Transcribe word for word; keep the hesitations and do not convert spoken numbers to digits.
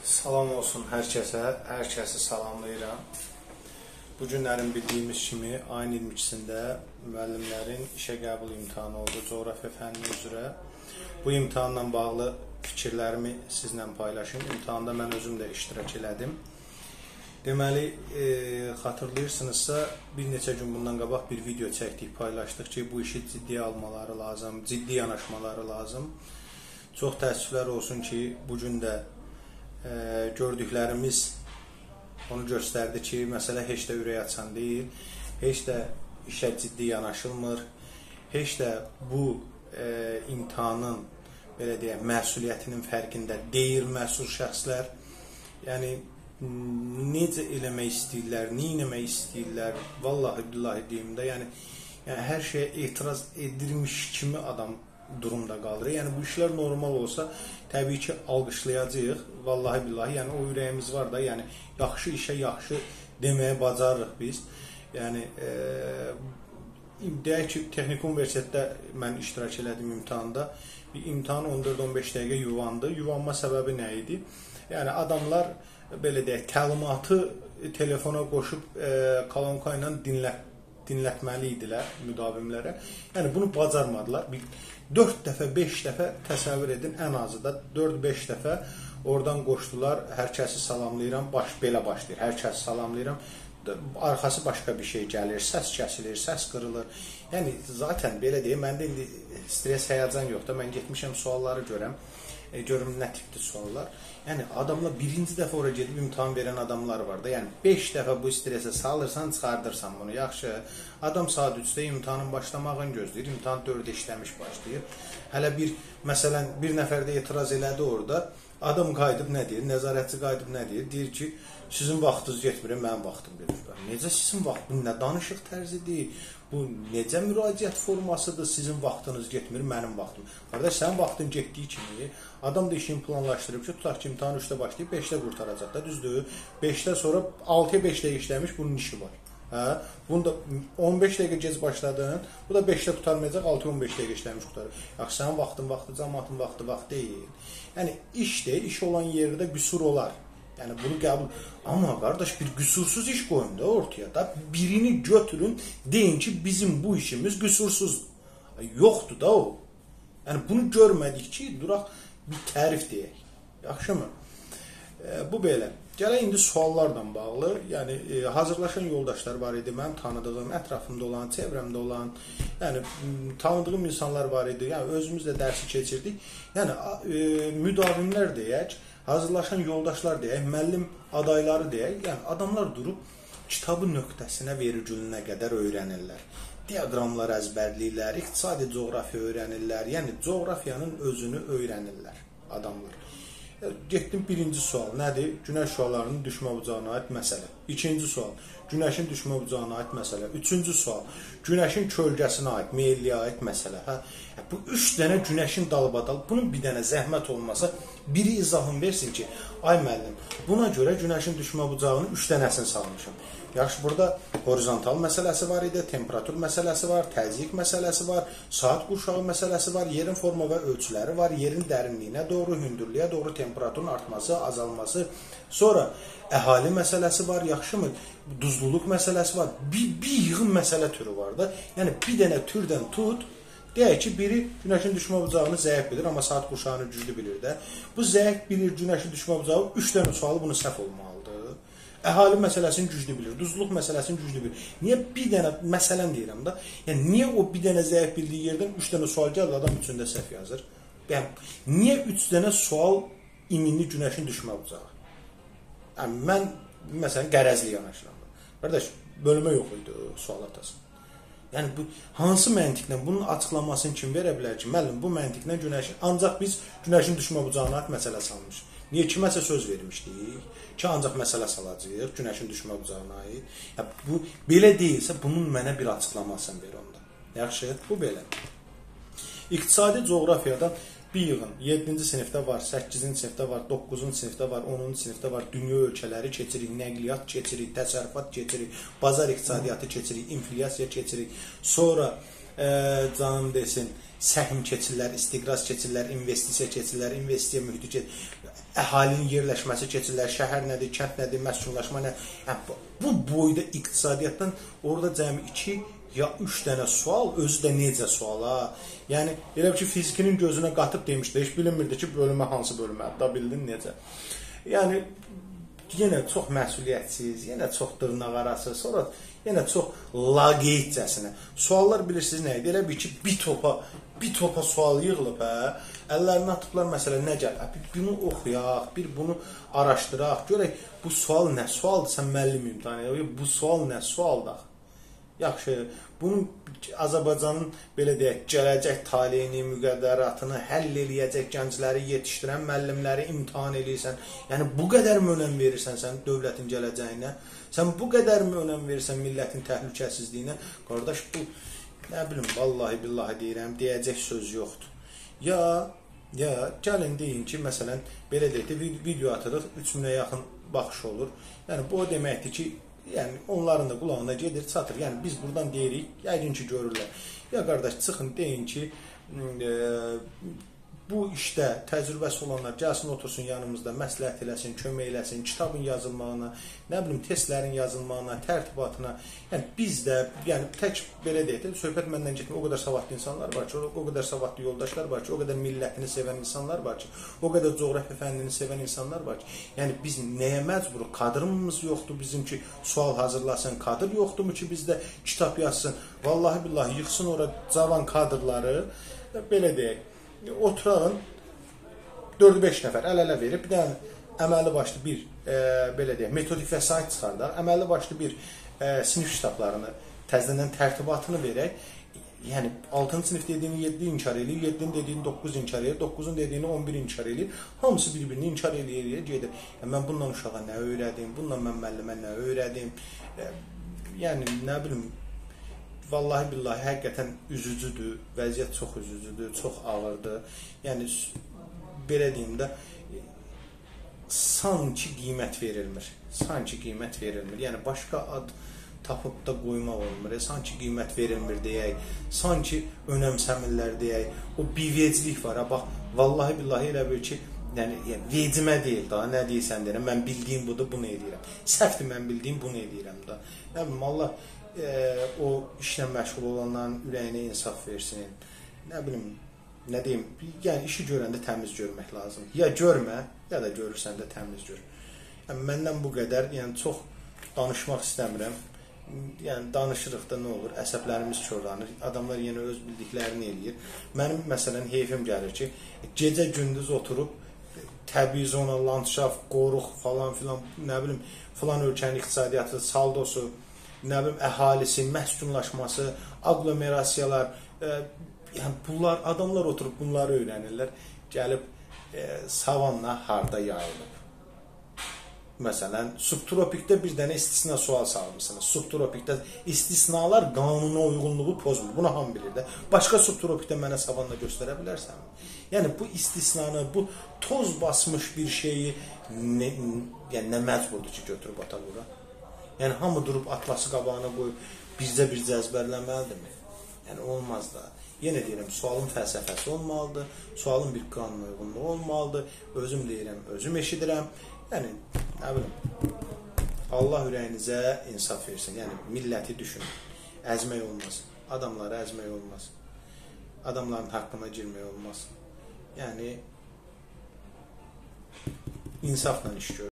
Salam olsun hər kəsə, hər kəsi salamlayıram. Bu günlərin bildiyimiz kimi ayın iyirmi ikisində müəllimlərin işə qəbul imtahanı oldu coğrafiya fənni üzrə. Bu imtahanla bağlı fikirlərimi sizlə paylaşım. İmtahanda mən özüm də iştirak elədim. Deməli, e, xatırlayırsınızsa bir neçə gün bundan qabaq bir video çəkdik, paylaşdıq ki, bu işi ciddiyə almaları lazım, ciddi yanaşmaları lazım. Çox təəssüflər olsun ki, bugün də e, gördüklərimiz onu göstərdi ki, məsələ heç də ürək açan deyil, heç də işə ciddi yanaşılmır, heç də bu e, imtahanın belə deyək, məsuliyyətinin fərqində deyil məsul şəxslər. Yəni, necə eləmək istəyirlər, nə eləmək istəyirlər, vallahi billahi deyim də, yəni, yəni hər şeyə etiraz edilmiş kimi adam durumda qalır. Yəni bu işlər normal olsa, təbii ki, alqışlayacağıq, vallahi billahi, yəni o ürəyimiz var da, yəni yaxşı işə yaxşı deməyə bacarırıq biz. Yəni, e, deyək ki, Texniki Universitetdə mən iştirak elədim imtahanda, bir imtahan on dörd on beş dəqiqə yuvandı. Yuvanma səbəbi nə idi? Yəni adamlar belə deyək, təlimatı telefona qoşub e, kolonka ilə dinlət, dinlətməli idilər müdavimlərə. Yəni bunu bacarmadılar. Bir dörd dəfə, beş dəfə təsəvvür edin, ən azı da dörd beş dəfə oradan qoşdular. Hər kəsi salamlayıram, baş belə başlayır. Hər kəsi salamlayıram. Arxası başqa bir şey gəlir, səs kəsilir, səs qırılır. Yəni zaten belə deyim, məndə indi stres, həyəcan yoxdur. Mən getmişəm sualları görəm. E, görüm nə tipli suallar. Yəni adamlar birinci dəfə oraya gedib imtahan verən adamlar var da. Yəni beş dəfə bu stresə salırsan, çıxardırsan bunu. Yaxşı. Adam saat üçdə imtahanın başlamağını gözləyir. İmtahan dördə işləmiş başlayır. Hələ bir məsələn bir nəfər də etiraz elədi orada. Adam qayıdıb nə deyir? Nəzarətçi qayıdıb nə deyir? Deyir ki, sizin vaxtınız getmir, mənim vaxtım gedir. Necə sizin vaxt? Bu nə danışıq tərzidir? Bu necə müraciət formasıdır? Sizin vaxtınız getmir, mənim vaxtım. Qardaş, sənin vaxtın getdiyi kimi adam da işini planlaşdırıb ki, tutaq ki, imtahan üçdə başlayıb, beşdə qurtaracaq da, düzdür? beşdə sonra altıya beş dəqiqə işləmiş, bunun işi var. Hə? Bunu da on beş dəqiqə gec başladın, bu da beşdə tutarmayacaq, altıya on beş dəqiqə işləmiş qutarır. Yaxşı, sənin vaxtın vaxtı, cəmaatın vaxtı vaxt deyil. Yəni, iş deyil, iş olan yerdə qüsur olar. Yəni, bunu qəbul... Amma, qardaş, bir qüsursuz iş qoyun da ortaya da, birini götürün, deyin ki, bizim bu işimiz qüsursuzdur. Yoxdur da o. Yəni, bunu görmədik ki, duraq bir tərif deyək. Yaxşı mı? E, bu belə. Gələk indi suallarla bağlı, yəni e, hazırlaşan yoldaşlar var idi, mənim tanıdığım, ətrafımda olan, çevrəmdə olan, yəni tanıdığım insanlar var idi, yəni özümüz də dərsi keçirdik. Yəni e, müdavimlər deyək, hazırlaşan yoldaşlar deyək, müəllim adayları deyək, yəni adamlar durub kitabı nöqtəsinə, vergülünə qədər öyrənirlər. Diaqramlar əzbərləyirlər, iqtisadi coğrafiya öyrənirlər, yəni coğrafiyanın özünü öyrənirlər adamlar. Getdim birinci sual, nədir? Günəş şüalarının düşmə bucağına aid məsələ. İkinci sual, günəşin düşmə bucağına aid məsələ. Üçüncü sual, günəşin kölgəsinə aid, meyilliyə aid məsələ. Hə? Bu üç dənə günəşin dalbadal, bunun bir dənə zəhmət olmasa, biri izahını versin ki, ay müəllim, buna görə günəşin düşmə bucağının üç dənəsini salmışım. Yaxşı, burada horizontal məsələsi var idi, temperatur məsələsi var, təzyiq məsələsi var, saat qurşağı məsələsi var, yerin forma və ölçüləri var, yerin dərinliyinə doğru, hündürlüyə doğru temperaturun artması, azalması, sonra əhali məsələsi var, yaxşı mı? Duzluluq məsələsi var, bir, bir yığın məsələ türü var da, yəni bir dənə türdən tut, deyək ki, biri günəşin düşmə bucağını zəif bilir, amma saat qurşağını güclü bilir də. Bu zəif bilir günəşin düşmə bucağı, üç dənə sualı bunu səhv olmalıdır. Əhali məsələsini güclü bilir, duzluq məsələsini güclü bilir. Niyə bir dənə, məsələn deyirəm da, yəni niyə o bir dənə zəif bildiyi yerdən üç dənə sual gəlir, adam üçündə səhv yazır? Yəni, niyə üç dənə sual iminli günəşin düşmə bucağı? Yəni, mən, məsələn, qərəzli yanaşıram. Qardaş, bölmə yox idi sual atasın. Yəni, bu, hansı məntiqlə bunun açıqlamasını kim verə bilər ki, müəllim, bu məntiqlə günəşin, ancaq biz günəşin düşmə bucağına aid məsələ salmışıq. Niyə kiməsə söz vermişdik ki, ancaq məsələ salacağıq, günəşin düşmə bucağına aid. Ya, bu, belə deyilsə, bunun mənə bir açıqlamasını ver onda. Yaxşı, bu belə. İqtisadi coğrafiyadan bir yığın, yeddinci sinifdə var, səkkizinci sinifdə var, doqquzuncu sinifdə var, onuncu sinifdə var, dünya ölkələri keçirik, nəqliyyat keçirik, təsərrüfat keçirik, bazar iqtisadiyyatı keçirik, inflyasiya keçirik, sonra e, canım desin, səhm keçirlər, istiqraz keçirlər, investisiya keçirlər, investisiya mühiti keçirlər. əhalinin yerləşməsi, keçirlər, şəhər nədir, kənd nədir, məskunlaşma nə? Yəni, bu boyda iqtisadiyyatdan orada cəmi iki ya üç dənə sual, özü də necə sual ha? Yəni, elə ki, fizikinin gözünə qatıb demişdi, heç bilinmirdi ki, bölümə hansı bölümə, da bildin necə? Yəni, yenə çox məsuliyyətsiz, yenə çox dırnaq arası, sonra yenə çox laqeydcəsinə. Suallar bilirsiniz nə idi? Elə bir ki, bir topa, bir topa sual yığılıb, hə? Əllərini atıblar, məsələ nə gəl? Bunu oxuyaq, bir bunu araşdıraq, görək, bu sual nə sualdır, sən müəllim imtihanı, bu sual nə sualdır? Yaxşı, bunun Azərbaycanın, belə deyək, gələcək taleyini, müqəddəratını həll eləyəcək gəncləri yetişdirən müəllimləri imtihan eləyirsən. Yəni, bu qədər mi önəm verirsən sən dövlətin gələcəyinə? Sən bu qədər mi önəm verirsən millətin təhlükəsizliyinə? Qardaş, bu, nə bilim, vallahi billahi deyirəm, deyəcək söz yoxdur. Ya, ya, gəlin deyin ki, məsələn, belə deyək də, video atırıq, üç minə yaxın baxış olur. Yəni, bu o deməkdir ki, yəni, onların da qulağına gedir, çatır. Yəni, biz buradan deyirik, yəqin ki, görürlər. Ya, qardaş, çıxın, deyin ki, e, bu işdə təcrübəsi olanlar gəlsin, otursun yanımızda, məsləhət eləsin, kömək eləsin, kitabın yazılmağına, nə bilim, testlərin yazılmağına, tərtibatına. Yəni, biz də, yəni, tək belə deyək də, söhbət məndən getmir, o qədər savadlı insanlar var ki, o qədər savadlı yoldaşlar var ki, o qədər millətini sevən insanlar var ki, o qədər coğrafiya fənnini sevən insanlar var ki, yəni, biz nəyə məcburuq? Kadrımız yoxdur bizim ki, sual hazırlasın, kadr yoxdurmu ki, bizdə kitab yazsın? Vallahi billahi, yıxsın ora cavan kadrları, belə deyək, oturalım, dörd beş nəfər əl-ələ verib, bir dənə əməlli başlı bir, e, belə deyək, metodik vəsait çıxardaq, əməlli başlı bir e, sinif kitablarını, təzədən tərtibatını verək. Yəni, altıncı sinif dediyini yeddi inkar eləyir, yeddinin dediyini doqquz inkar eləyir, doqquzun dediyini on bir inkar eləyir, hamısı bir-birini inkar eləyir, gedir. Yəni, mən bundan uşağa nə öyrədim, bundan mən müəllimə nə öyrədim, e, yəni, nə bilim, vallahi billahi həqiqətən üzücüdür, vəziyyət çox üzücüdür, çox ağırdır. Yəni, belə deyim də, sanki qiymət verilmir, sanki qiymət verilmir. Yəni, başqa ad tapıb da qoymaq olmur, sanki qiymət verilmir deyək, sanki önəmsəmirlər deyək, o bivecilik var, bax, vallahi billahi elə bir ki, yəni, vecimə deyil da, nə deyirsən deyirəm, mən bildiyim budur, bunu edirəm. Səhvdir, mən bildiyim bunu edirəm da. Nə bilim, Allah e, o işlə məşğul olanların ürəyinə insaf versin. Nə bilim, nə deyim, yəni işi görəndə təmiz görmək lazım. Ya görmə, ya da görürsən də təmiz gör. Yəni, məndən bu qədər, yəni çox danışmaq istəmirəm. Yəni, danışırıq da nə olur, əsəblərimiz körlanır, adamlar yenə öz bildiklərini eləyir. Mənim, məsələn, heyfim gəlir ki, gecə-gündüz oturub, təbii zona, landşaft, qoruq falan filan, nə bilim, filan ölkənin iqtisadiyyatı, saldosu, nə bilim, əhalisi, məskunlaşması, aglomerasiyalar, e, yəni, bunlar, adamlar oturub bunları öyrənirlər, gəlib e, savanna harda yayılıb. Məsələn, subtropikdə bir dənə istisna sual salmışsınız. Subtropikdə istisnalar qanuna uyğunluğu pozmur. Bunu hamı bilir də. Başqa subtropikdə mənə savanna göstərə bilərsən? Yəni, bu istisnanı, bu toz basmış bir şeyi nə, yəni, nə məcburdur ki, götürüb ata bura? Yəni, hamı durub atlası qabağına qoyub bircə-bircə əzbərləməlidirmi? Yəni, olmaz da. Yenə deyirəm, sualın fəlsəfəsi olmalıdır, sualın bir qanuna uyğunluğu olmalıdır. Özüm deyirəm, özüm eşidirəm. Yəni, nə bilim, Allah ürəyinizə insaf versin. Yəni, milləti düşünün. Əzmək olmaz. Adamları əzmək olmaz. Adamların haqqına girmək olmaz. Yəni, insafla iş görün.